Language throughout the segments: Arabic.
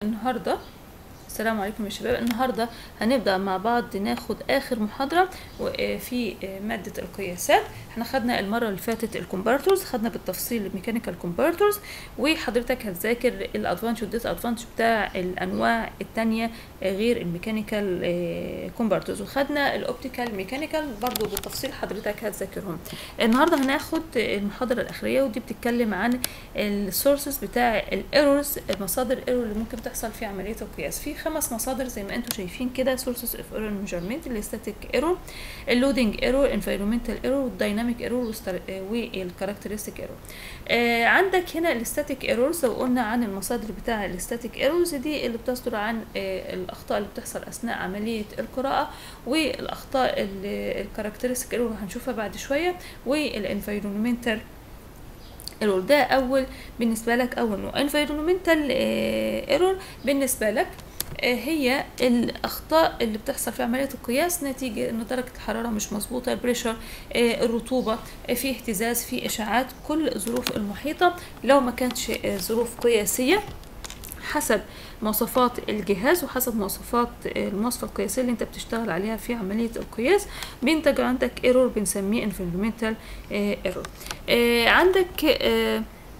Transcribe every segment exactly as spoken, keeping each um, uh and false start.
النهارده السلام عليكم يا شباب. النهارده هنبدا مع بعض ناخد اخر محاضره في ماده القياسات. احنا خدنا المره اللي فاتت الكونفرترز، خدنا بالتفصيل الميكانيكال كونفرترز، وحضرتك هتذاكر الادفانتج والديس ادفانتج بتاع الانواع الثانيه غير الميكانيكال كونفرترز، وخدنا الاوبتيكال ميكانيكال برضو بالتفصيل حضرتك هتذاكرهم. النهارده هناخد المحاضره الاخيره ودي بتتكلم عن السورسز بتاع الايرورز، مصادر الايرور اللي ممكن تحصل في عمليه القياس. في خمس مصادر زي ما انتم شايفين كده: سورسز اوف ايرور ميجرمنت، الستاتيك ايرور، اللودنج ايرور، انفيرومنتال ايرور، والدايناميك ايرور، والكاركترستيك ايرور. آه عندك هنا الستاتيك ايرورز. لو قلنا عن المصادر بتاع الستاتيك ايرورز دي اللي بتصدر عن آه الاخطاء اللي بتحصل اثناء عمليه القراءه، والاخطاء الكاركترستيك ايرور هنشوفها بعد شويه، والانفيرومنتال ايرور. ده اول بالنسبه لك اول نوع. انفيرومنتال ايرور بالنسبه لك هي الاخطاء اللي بتحصل في عمليه القياس نتيجه ان درجه الحراره مش مظبوطه، البريشر، الرطوبه، في اهتزاز، في اشعاعات، كل الظروف المحيطه لو ما كانتش ظروف قياسيه حسب مواصفات الجهاز وحسب مواصفات المواصفة القياسية اللي انت بتشتغل عليها في عملية القياس، بينتج عندك ايرور بنسميه انفيرومنتال ايرور. عندك اه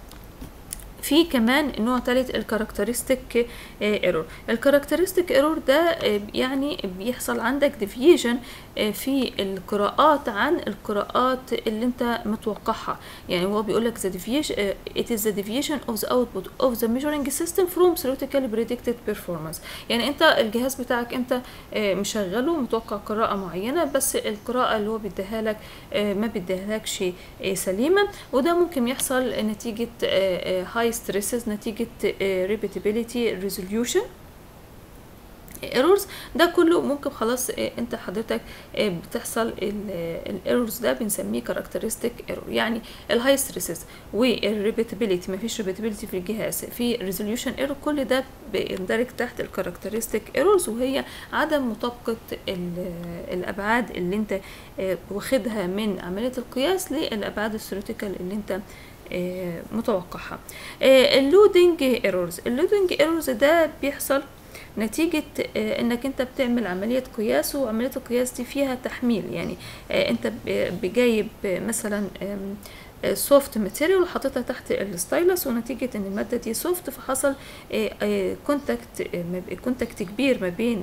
في كمان نوع ثالث الكاركترستيك ايرور. الكاركترستيك ايرور ده يعني بيحصل عندك ديفيجن في القراءات عن القراءات اللي انت متوقعها. يعني هو بيقول لك the deviation it is the deviation of the output of the measuring system from theoretically predicted performance. يعني انت الجهاز بتاعك انت مشغله متوقع قراءة معينة، بس القراءة اللي هو بيديها لك ما بيديها لكش سليمة، وده ممكن يحصل نتيجة high stresses، نتيجة repeatability resolution ايرورز. ده كله ممكن خلاص انت حضرتك بتحصل الايرورز ده بنسميه كاركترستيك ايرور. يعني الهاي ستريسز والريبيتابيليتي، مفيش ريبيتابيليتي في الجهاز، في ريزوليوشن ايرور، كل ده بيندرج تحت الكاركترستيك ايرورز، وهي عدم مطابقه الابعاد اللي انت واخدها من عمليه القياس للابعاد الثيوريتيكال اللي انت متوقعها. اللودنج ايرورز اللودنج ايرورز ده بيحصل نتيجة انك انت بتعمل عملية قياس، وعملية القياس دي فيها تحميل. يعني انت بجايب مثلا سوفت ماتيريال وحطيتها تحت الستايلس، ونتيجة ان المادة دي سوفت فحصل كونتاكت كونتاكت كبير ما بين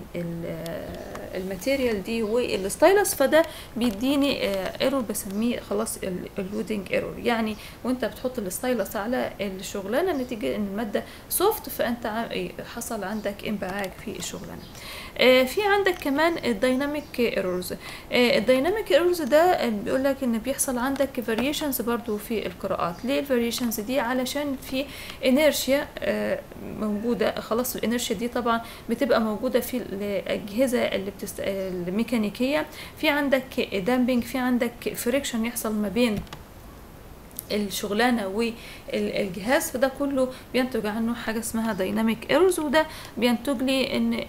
الماتيريال دي والستايلس، فده بيديني ايرور بسميه خلاص اللودنج ايرور. يعني وانت بتحط الستايلس على الشغلانه نتيجه ان الماده سوفت فانت حصل عندك انبعاج في الشغلانه. في عندك كمان الدايناميك ايرورز. الدايناميك ايرورز ده بيقول لك ان بيحصل عندك فاريشنز برضو في القراءات. ليه الفاريشنز دي؟ علشان في انيرشيا موجوده. خلاص الانيرشيا دي طبعا بتبقى موجوده في الاجهزه اللي بتست... الميكانيكيه. في عندك دامبنج، في عندك فريكشن يحصل ما بين الشغلانه والجهاز، فده كله بينتج عنه حاجه اسمها دايناميك ايرورز، وده بينتج لي ان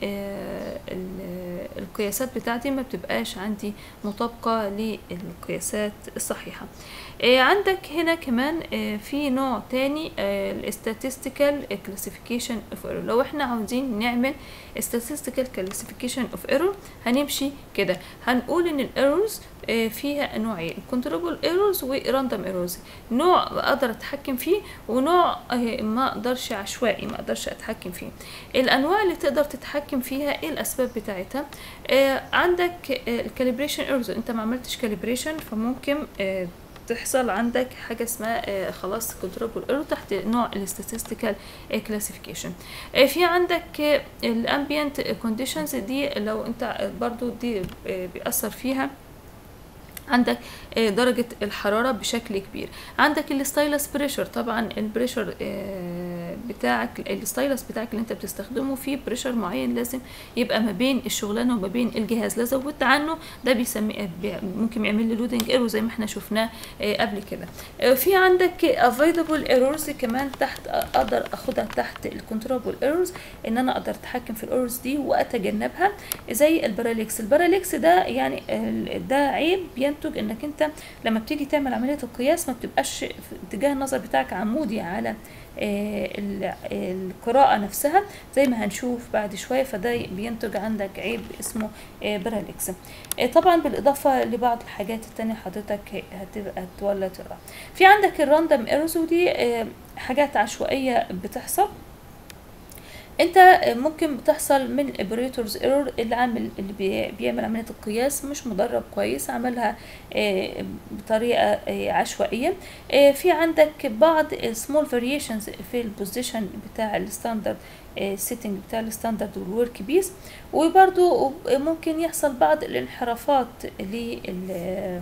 القياسات بتاعتي ما بتبقاش عندي مطابقه للقياسات الصحيحه. عندك هنا كمان في نوع تاني statistical classification of error. لو احنا عاوزين نعمل statistical classification of error هنمشي كده، هنقول ان الايرورز فيها نوعين: controllable errors و random errors. نوع اقدر اتحكم فيه ونوع ما اقدرش عشوائي ما اقدرش اتحكم فيه. الانواع اللي تقدر تتحكم فيها ايه الاسباب بتاعتها؟ عندك الكاليبريشن ايرورز، انت ما عملتش كاليبريشن فممكن تحصل عندك حاجه اسمها آه خلاص كنترول ايرور تحت نوع الاستاتستيكال كلاسيفيكيشن. آه في عندك الامبيانت كونديشنز، دي لو انت برضو دي آه بيأثر فيها عندك درجة الحرارة بشكل كبير. عندك الستايلس بريشر، طبعا البريشر بتاعك الستايلس بتاعك اللي انت بتستخدمه فيه بريشر معين لازم يبقى ما بين الشغلانة وما بين الجهاز. لو زودت عنه ده بيسمي ممكن يعمل لي لودنج ايرور زي ما احنا شفناه قبل كده. في عندك افويدبل ايرورز كمان تحت اقدر اخدها تحت الكنترولبل ايرورز، ان انا اقدر اتحكم في الايرورز دي واتجنبها، زي الباراليكس. الباراليكس ده يعني ده عيب ينتج انك انت لما بتيجي تعمل عمليه القياس ما بتبقاش في اتجاه النظر بتاعك عمودي على القراءة نفسها زي ما هنشوف بعد شوية، فده بينتج عندك عيب اسمه باراليكس. طبعا بالإضافة لبعض الحاجات التانية حضرتك هتبقى تولد الرعب. في عندك الراندوم ايرورز، ودي حاجات عشوائية بتحصل. انت ممكن بتحصل من الاوبريتورز ايرور، العامل اللي بيعمل عمليه القياس مش مدرب كويس، عملها بطريقه عشوائيه. في عندك بعض سمول فاريشنز في البوزيشن بتاع الستاندرد سيتنج بتاع الستاندرد والورك بيس، وبرضو ممكن يحصل بعض الانحرافات لل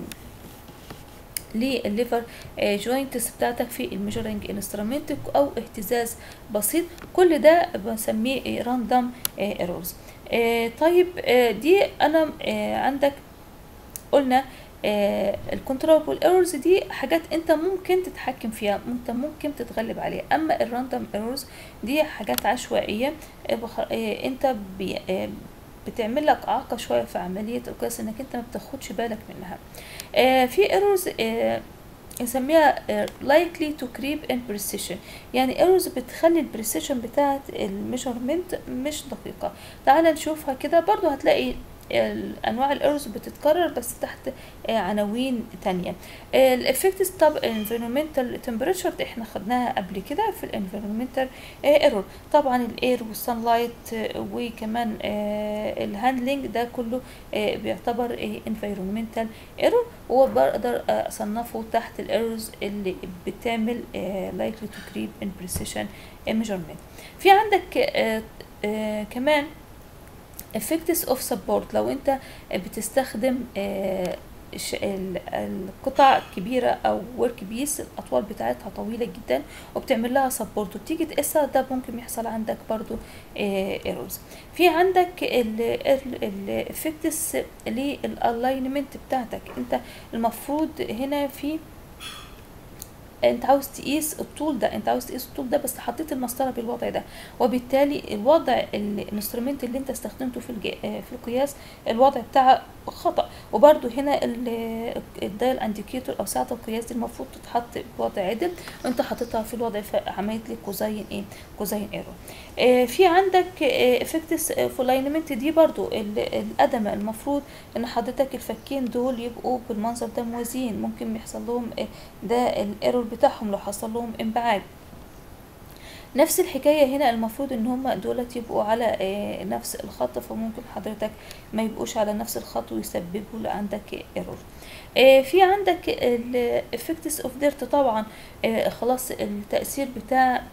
للليفر جوينتس بتاعتك في الميجرنج انسترومنت او اهتزاز بسيط. كل ده بنسميه راندوم ايرورز. طيب دي انا عندك قلنا الكنترولبل ايرورز دي حاجات انت ممكن تتحكم فيها، انت ممكن تتغلب عليها. اما الراندوم ايرورز دي حاجات عشوائيه انت بتعمل لك اعاقه شويه في عمليه القياس، انك انت ما بتاخدش بالك منها. آه في ايرورز آه نسميها آه likely to creep in precision، يعني ايرورز بتخلي البريسيشن بتاعت الميجرمنت مش دقيقه. تعال نشوفها كده، برضو هتلاقي انواع الايرورز بتتكرر بس تحت عناوين تانية. الافكتس طب الانفيرمنتال تمبريتشر احنا خدناها قبل كده في الانفيرمنتال ايرور. طبعا الاير والسان لايت وكمان الهاندلنج ده كله بيعتبر انفيرمنتال ايرور، وبقدر اصنفه تحت الايرورز اللي بتعمل likely to creep in precision measurement. في عندك كمان effects of support، لو انت بتستخدم القطع كبيرة او ورك بيس الاطوال بتاعتها طويلة جدا وبتعمل لها سبورت وبتيجي تقيسها، ده ممكن يحصل عندك برضو ايرورز. في عندك الافكتس للالاينمنت بتاعتك، انت المفروض هنا في انت عاوز تقيس الطول ده، انت عاوز تقيس الطول ده بس حطيت المسطره بالوضع ده، وبالتالي الوضع الانسترومنت اللي انت استخدمته في في القياس الوضع بتاعه خطا. وبرده هنا الدايل انديكيتور او ساعه القياس دي المفروض تتحط بوضع عدل، وانت حاططها في الوضع فعملت لك كوزين ايه كوزين ايرور. اه في عندك افكتس فولاينمنت، دي برضو القدمه المفروض ان حضرتك الفكين دول يبقوا بالمنظر ده موازيين، ممكن يحصل لهم ده الايرور بتاعهم لو حصل لهم انبعاج. نفس الحكاية هنا المفروض ان هم دولت يبقوا على نفس الخط، فممكن حضرتك ما يبقوش على نفس الخط ويسببوا عندك ايرور. في عندك الافكتس اوف ديرت، طبعا خلاص التأثير بتاع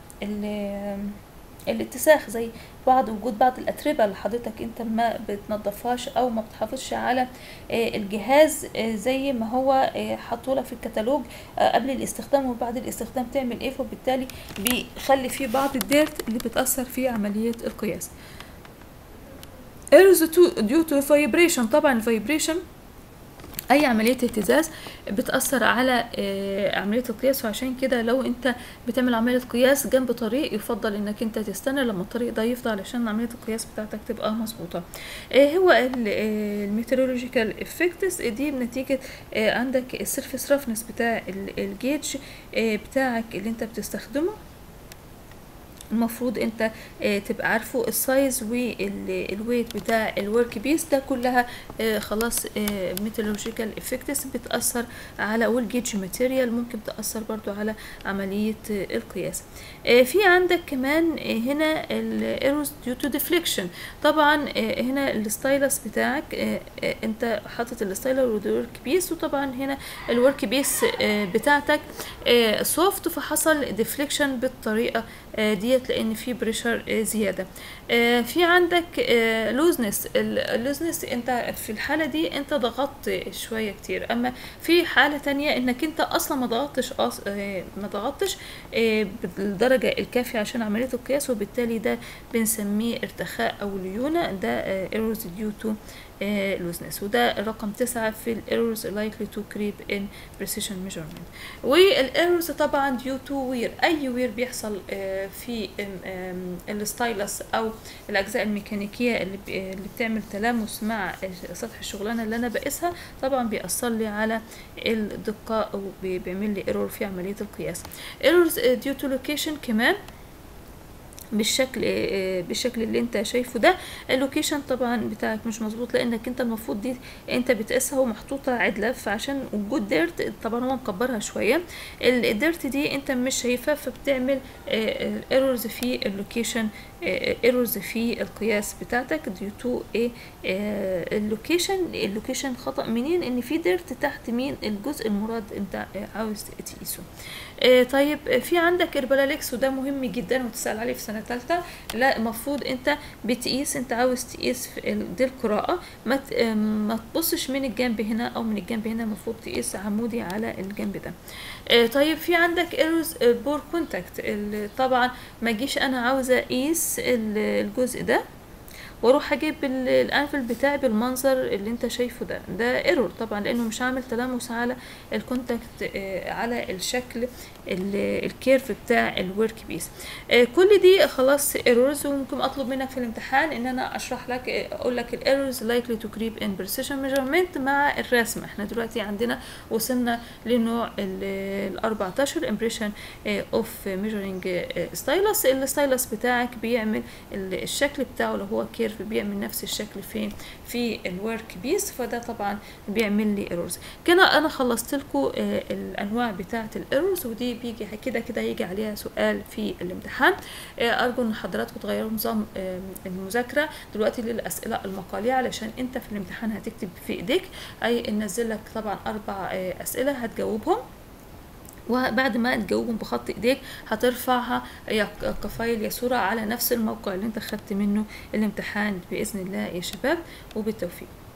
الاتساخ زي بعض وجود بعض الاتربه اللي حضرتك انت ما بتنظفهاش او ما بتحافظش على الجهاز زي ما هو حاطولك في الكتالوج قبل الاستخدام وبعد الاستخدام تعمل ايه، فبالتالي بيخلي فيه بعض الديرت اللي بتاثر في عمليه القياس. errors due to vibration، طبعا الفايبريشن اي عمليه اهتزاز بتاثر على عمليه القياس، وعشان كده لو انت بتعمل عمليه قياس جنب طريق يفضل انك انت تستنى لما الطريق ده يفضى علشان عمليه القياس بتاعتك تبقى مظبوطه. هو الميترولوجيكال افكتس دي بنتيجه عندك السيرفيس رفنس بتاع الجيج بتاعك اللي انت بتستخدمه، المفروض انت اه تبقى عارفه السايز والويت بتاع الورك بيس، ده كلها اه خلاص اه ميتالورجيكال افكتس بتاثر على، والجيج ماتيريال ممكن تاثر برضو على عمليه اه القياس. اه في عندك كمان اه هنا الايروز ديو تو ديفليكشن، طبعا اه هنا الستايلس بتاعك اه اه انت حاطط الستايلر والورك بيس، وطبعا هنا الورك بيس اه بتاعتك اه سوفت، فحصل ديفليكشن بالطريقه اه دي لان في بريشر زياده. آه في عندك آه لوزنس، اللوزنس انت في الحاله دي انت ضغطت شويه كتير، اما في حاله تانية انك انت اصلا ما ضغطتش آه ما ضغطتش آه بالدرجه الكافيه عشان عمليه القياس، وبالتالي ده بنسميه ارتخاء او ليونه، ده ايرورز ديو تو لوزنس، وده رقم تسعة في الايرورز likely to creep in precision measurement. والايرورز طبعا due to wear، اي وير بيحصل في الستايلس او الاجزاء الميكانيكيه اللي اللي بتعمل تلامس مع سطح الشغلانه اللي انا بقيسها، طبعا بيأثر لي على الدقه او بيعمل لي ايرور في عمليه القياس. ايرورز ديو تو لوكيشن كمان بالشكل بالشكل اللي انت شايفه ده. اللوكيشن طبعا بتاعك مش مظبوط، لانك انت المفروض دي انت بتقيسها ومحطوطه عدله، فعشان وجود ديرت طبعا هو مكبرها شويه، الديرت دي انت مش شايفها، فبتعمل ايرورز في اللوكيشن، ايرورز في القياس بتاعتك ديو تو ايه اللوكيشن. اللوكيشن خطأ منين؟ ان في ديرت تحت مين الجزء المراد انت عاوز تقيسه. آه طيب في عندك البارالكس، وده مهم جدا وتسأل عليه في سنة تالتة. لا المفروض انت بتقيس، انت عاوز تقيس في دي القراءة، ما ما تبصش من الجنب هنا او من الجنب هنا، المفروض تقيس عمودي على الجنب ده. آه طيب في عندك ايرورز بور كونتاكت، طبعا ما اجيش انا عاوزة اقيس الجزء ده واروح اجيب الانفل بتاعي بالمنظر اللي انت شايفه ده، ده ايرور طبعا، لانه مش عامل تلامس على الكونتاكت على الشكل الكيرف بتاع الورك بيس. كل دي خلاص ايرورز، وممكن اطلب منك في الامتحان ان انا اشرح لك اقول لك الايرورز لايكلي تو كريب ان بريسيشن ميجرمنت مع الرسم. احنا دلوقتي عندنا وصلنا لنوع ال أربعتاشر امبريشن اوف ميجرنج ستايلس. الستايلس بتاعك بيعمل الشكل بتاعه لو هو كيرف بيعمل نفس الشكل فين في الورك بيس، فده طبعا بيعمل لي ايرورز. كده انا خلصت لكم الانواع بتاعه الايرورز، ودي بيجي كده كده يجي عليها سؤال في الامتحان. ارجو ان حضراتكم تغيروا نظام المذاكره دلوقتي للاسئله المقاليه، علشان انت في الامتحان هتكتب في ايديك، اي ننزل لك طبعا اربع اسئله هتجاوبهم، وبعد ما تجاوبهم بخط ايديك هترفعها يا كفايل يا صورة على نفس الموقع اللي انت خدت منه الامتحان بإذن الله يا شباب، وبالتوفيق.